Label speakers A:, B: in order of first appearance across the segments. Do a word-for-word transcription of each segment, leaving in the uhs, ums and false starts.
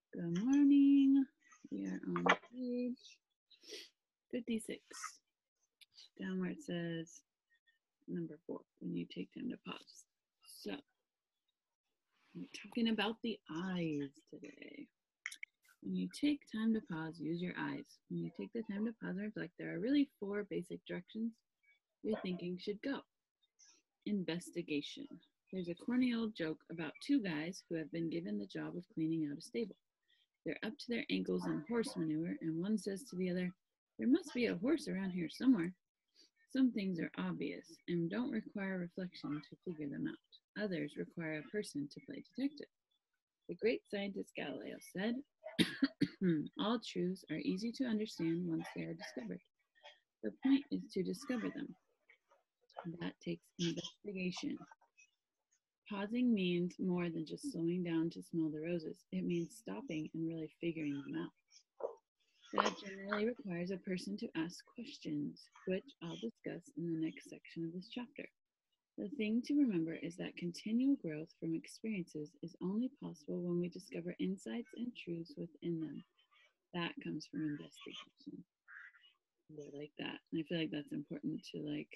A: Good morning. We are on page fifty-six, down where it says number four, when you take time to pause. So, we're talking about the eyes today. When you take time to pause, use your eyes. When you take the time to pause and reflect, there are really four basic directions your thinking should go. Investigation. There's a corny old joke about two guys who have been given the job of cleaning out a stable. They're up to their ankles in horse manure, and one says to the other, "There must be a horse around here somewhere." Some things are obvious and don't require reflection to figure them out. Others require a person to play detective. The great scientist Galileo said, "All truths are easy to understand once they are discovered. The point is to discover them. That takes investigation." Pausing means more than just slowing down to smell the roses. It means stopping and really figuring them out. That generally requires a person to ask questions, which I'll discuss in the next section of this chapter. The thing to remember is that continual growth from experiences is only possible when we discover insights and truths within them. That comes from investigation. I like that. And I feel like that's important to like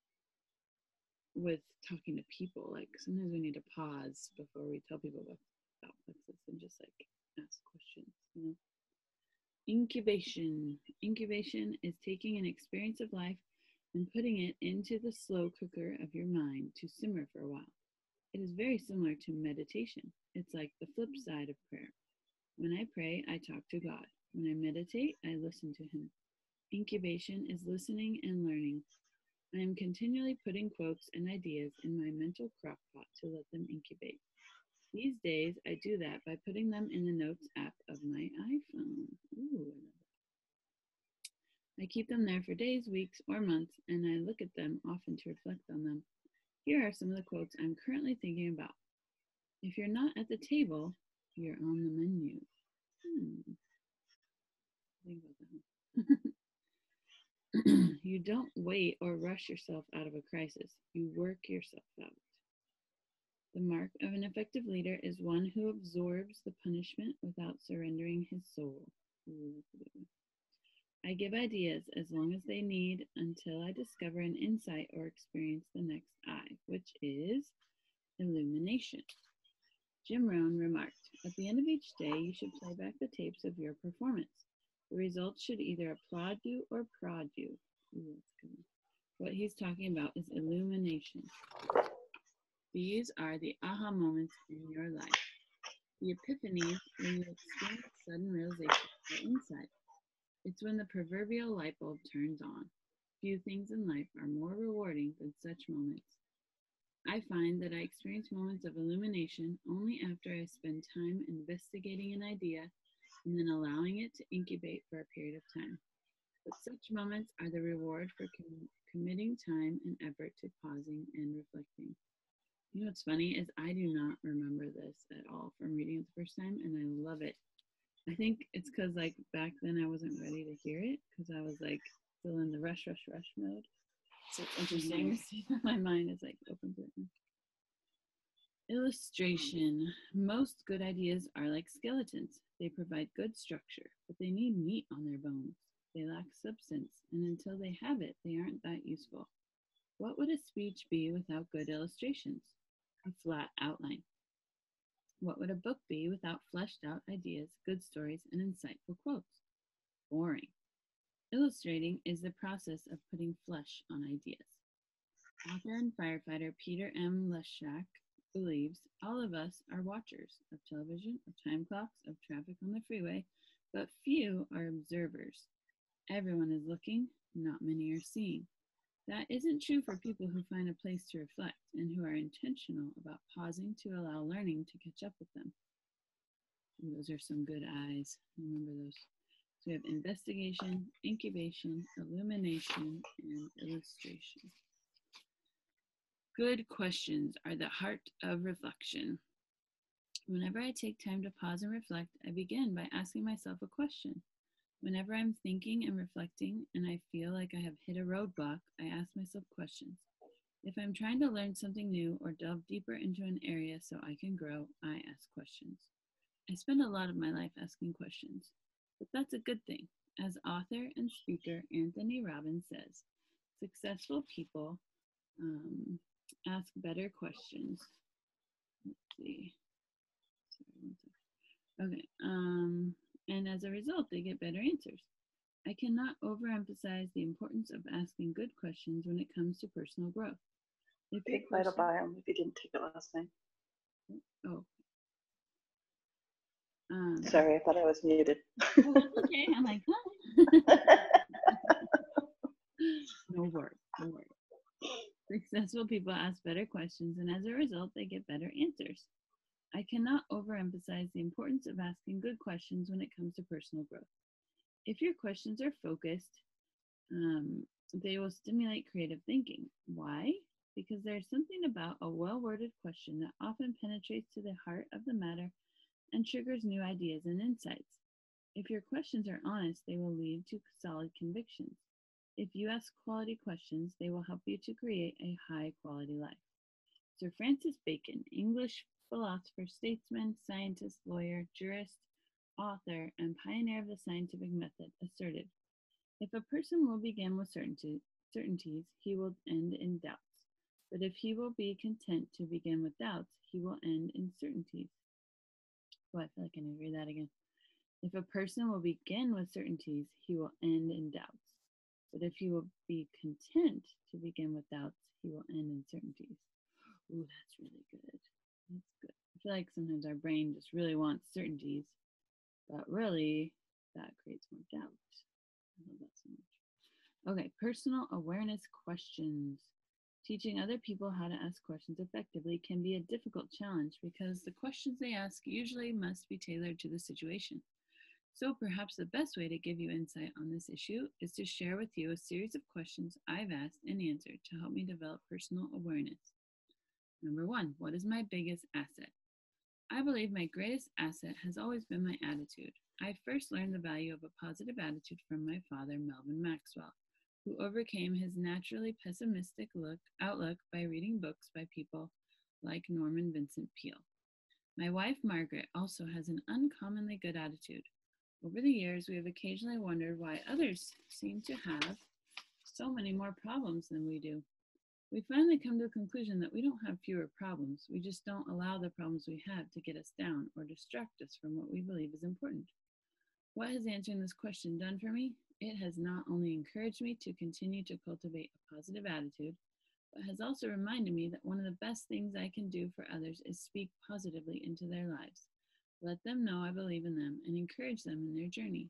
A: with talking to people. Like sometimes we need to pause before we tell people about, about plexus and just like ask questions, you know. Incubation. Incubation is taking an experience of life and putting it into the slow cooker of your mind to simmer for a while. It is very similar to meditation. It's like the flip side of prayer. When I pray, I talk to God. When I meditate, I listen to Him. Incubation is listening and learning. I am continually putting quotes and ideas in my mental crock pot to let them incubate. These days, I do that by putting them in the Notes app of my iPhone. Ooh, I keep them there for days, weeks, or months, and I look at them often to reflect on them. Here are some of the quotes I'm currently thinking about. If you're not at the table, you're on the menu. Hmm. Think about that. You don't wait or rush yourself out of a crisis. You work yourself out. The mark of an effective leader is one who absorbs the punishment without surrendering his soul. I give ideas as long as they need until I discover an insight or experience the next I, which is illumination. Jim Rohn remarked, "At the end of each day, you should play back the tapes of your performance. The results should either applaud you or prod you." Ooh, that's good. What he's talking about is illumination. These are the aha moments in your life, the epiphanies when you experience sudden realization or insight. It's when the proverbial light bulb turns on. Few things in life are more rewarding than such moments. I find that I experience moments of illumination only after I spend time investigating an idea and then allowing it to incubate for a period of time. But such moments are the reward for com- committing time and effort to pausing and reflecting. You know what's funny is I do not remember this at all from reading it the first time, and I love it. I think it's because like back then I wasn't ready to hear it because I was like still in the rush, rush, rush mode. So it's interesting to see that my mind is like open to it now. Illustration. Most good ideas are like skeletons. They provide good structure, but they need meat on their bones. They lack substance, and until they have it, they aren't that useful. What would a speech be without good illustrations? A flat outline. What would a book be without fleshed out ideas, good stories, and insightful quotes? Boring. Illustrating is the process of putting flesh on ideas. Author and firefighter Peter M. Leshak believes all of us are watchers of television, of time clocks, of traffic on the freeway, but few are observers. Everyone is looking, not many are seeing. That isn't true for people who find a place to reflect and who are intentional about pausing to allow learning to catch up with them. Ooh, those are some good eyes. Remember those. So we have investigation, incubation, illumination, and illustration. Good questions are the heart of reflection. Whenever I take time to pause and reflect, I begin by asking myself a question. Whenever I'm thinking and reflecting and I feel like I have hit a roadblock, I ask myself questions. If I'm trying to learn something new or delve deeper into an area so I can grow, I ask questions. I spend a lot of my life asking questions, but that's a good thing. As author and speaker Anthony Robbins says, successful people um, ask better questions. Let's see. Sorry, one second. Okay. Um, and as a result, they get better answers. I cannot overemphasize the importance of asking good questions when it comes to personal growth. If
B: Big vital biome if you didn't take it last night.
A: Oh. Um,
B: Sorry, I thought I was muted.
A: Oh, that's okay. I'm like, huh? No worries. No worries. Successful people ask better questions, and as a result, they get better answers. I cannot overemphasize the importance of asking good questions when it comes to personal growth. If your questions are focused, um, they will stimulate creative thinking. Why? Because there's something about a well-worded question that often penetrates to the heart of the matter and triggers new ideas and insights. If your questions are honest, they will lead to solid convictions. If you ask quality questions, they will help you to create a high quality life. Sir Francis Bacon, English philosopher, statesman, scientist, lawyer, jurist, author, and pioneer of the scientific method, asserted, if a person will begin with certainty, certainties, he will end in doubts. But if he will be content to begin with doubts, he will end in certainties. Oh, I feel like I need to read that again. If a person will begin with certainties, he will end in doubts. But if he will be content to begin with doubts, he will end in certainties. Ooh, that's really good. That's good. I feel like sometimes our brain just really wants certainties, but really that creates more doubt. I love that so much. Okay, personal awareness questions. Teaching other people how to ask questions effectively can be a difficult challenge because the questions they ask usually must be tailored to the situation. So perhaps the best way to give you insight on this issue is to share with you a series of questions I've asked and answered to help me develop personal awareness. Number one, what is my biggest asset? I believe my greatest asset has always been my attitude. I first learned the value of a positive attitude from my father, Melvin Maxwell, who overcame his naturally pessimistic look, outlook by reading books by people like Norman Vincent Peale. My wife, Margaret, also has an uncommonly good attitude. Over the years, we have occasionally wondered why others seem to have so many more problems than we do. We finally come to a conclusion that we don't have fewer problems. We just don't allow the problems we have to get us down or distract us from what we believe is important. What has answering this question done for me? It has not only encouraged me to continue to cultivate a positive attitude, but has also reminded me that one of the best things I can do for others is speak positively into their lives. Let them know I believe in them and encourage them in their journey.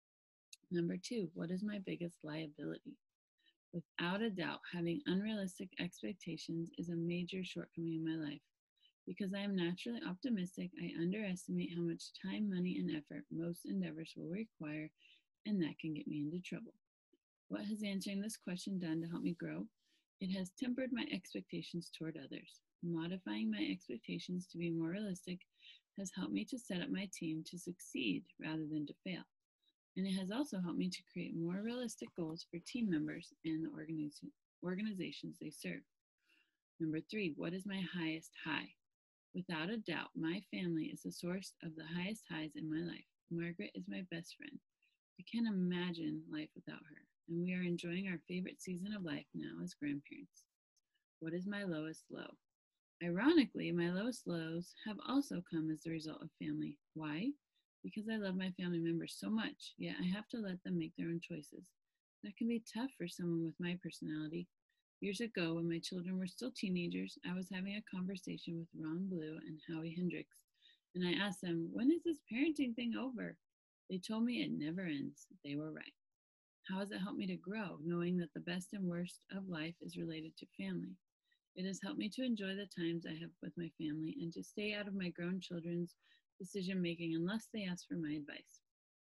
A: Number two, what is my biggest liability? Without a doubt, having unrealistic expectations is a major shortcoming in my life. Because I am naturally optimistic, I underestimate how much time, money, and effort most endeavors will require, and that can get me into trouble. What has answering this question done to help me grow? It has tempered my expectations toward others. Modifying my expectations to be more realistic has helped me to set up my team to succeed rather than to fail. And it has also helped me to create more realistic goals for team members and the organiz- organizations they serve. Number three, what is my highest high? Without a doubt, my family is the source of the highest highs in my life. Margaret is my best friend. I can't imagine life without her, and we are enjoying our favorite season of life now as grandparents. What is my lowest low? Ironically, my lowest lows have also come as the result of family. Why? Because I love my family members so much, yet I have to let them make their own choices. That can be tough for someone with my personality. Years ago, when my children were still teenagers, I was having a conversation with Ron Blue and Howie Hendricks, and I asked them, when is this parenting thing over? They told me it never ends. They were right. How has it helped me to grow, knowing that the best and worst of life is related to family? It has helped me to enjoy the times I have with my family and to stay out of my grown children's decision making unless they ask for my advice.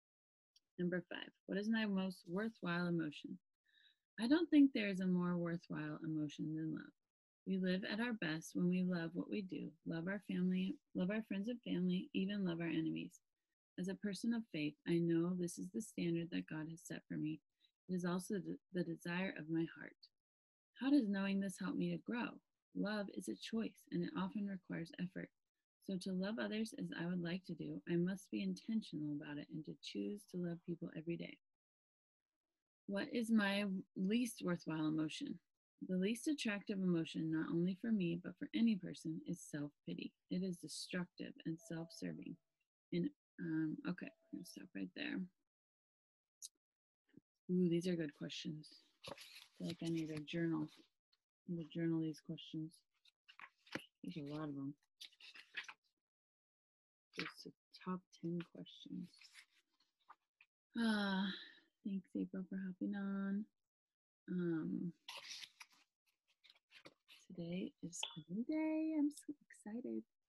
A: Number five, what is my most worthwhile emotion? I don't think there is a more worthwhile emotion than love. We live at our best when we love what we do, love our family, love our friends and family, even love our enemies. As a person of faith, I know this is the standard that God has set for me. It is also the desire of my heart. How does knowing this help me to grow? Love is a choice, and it often requires effort. So to love others as I would like to do, I must be intentional about it and to choose to love people every day. What is my least worthwhile emotion? The least attractive emotion, not only for me, but for any person, is self-pity. It is destructive and self-serving. And um, okay, I'm gonna stop right there. Ooh, these are good questions. I feel like I need a journal. I'm gonna journal these questions. There's a lot of them. There's the top ten questions. Ah, thanks April for hopping on. Um, today is a new day. I'm so excited.